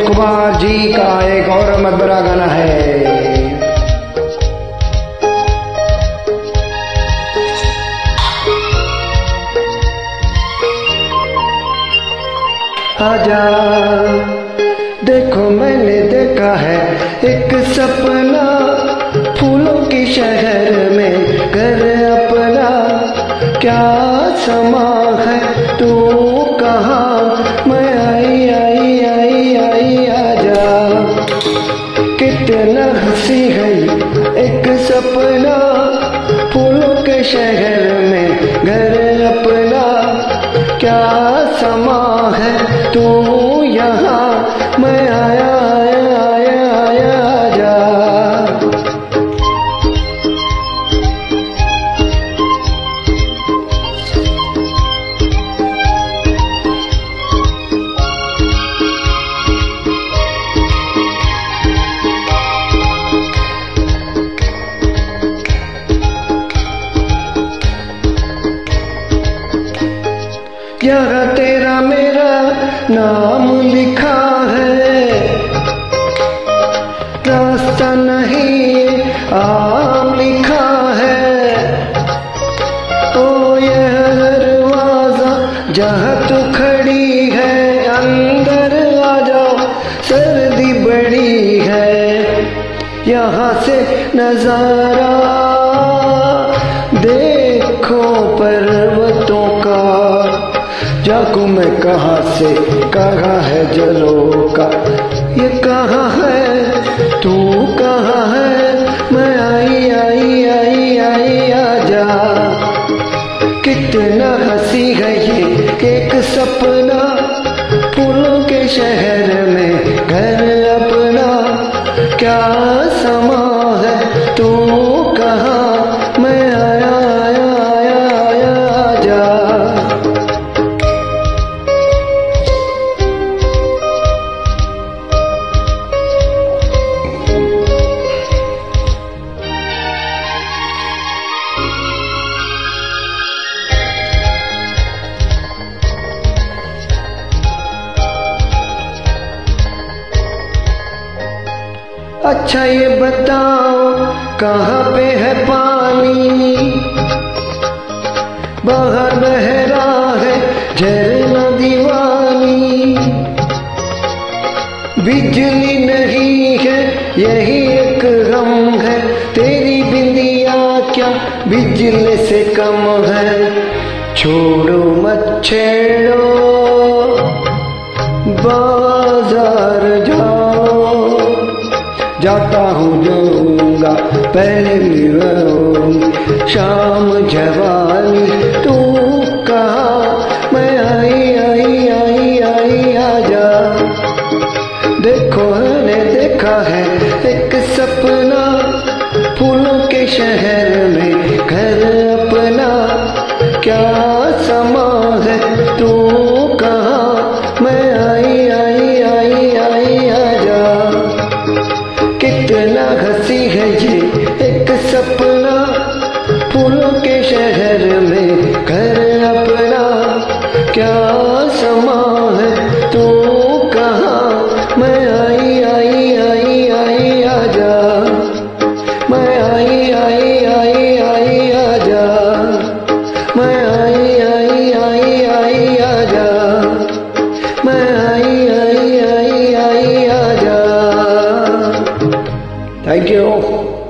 कुमार जी का एक और मकबरा गाना है। आजा देखो मैंने देखा है एक सपना, फूलों की शहर में घर अपना, क्या समा है तू कहाँ, मैं आई आई आई आई आजा। कितना हंसी है एक सपना, फूलों के शहर में घर अपना, क्या समा है तू यहाँ, मैं आया आया आया आया आजा। यहाँ तेरा मेरा नाम लिखा है, रास्ता नहीं आम लिखा है। ओ यह दरवाजा जहाँ तू खड़ी है, अंदर आ जाओ सर्दी बड़ी है। यहाँ से नजारा देखो पर्वतों का, जाकू मैं कहाँ से कहाँ है जलों का, ये कहाँ है तू कहाँ है, मैं आई आई आई आई आजा। कितना हंसी है ये एक सपना, फूलों के शहर में घर अपना, क्या समा है तू कहाँ, मैं आया आया आया आया आजा। अच्छा ये बताओ कहाँ पे है पानी, बाहर बह रहा है झरना दीवानी, बिजली नहीं है यही एक गम है, तेरी बिंदिया क्या बिजली से कम है। छोड़ो मत छेड़ो बाजार जाओ, जाता हूँ जाऊंगा पहले भी शाम जवानी, तू कहाँ, मैं आई आई आई आई आजा। देखो ने देखा है एक सपना, फूलों के शहर में घर अपना, क्या समा है तू कहाँ, मैं आई आई आई आई आजा। कितना हंसी है ये एक सपना, फूलों के शहर में घर अपना, क्या समा है तू कहाँ, मैं आई आई आई आई आजा, मैं आई आई आई आई आजा, मैं आई आई आई आई आजा, मैं आई आई आई आई आजा। Thank you.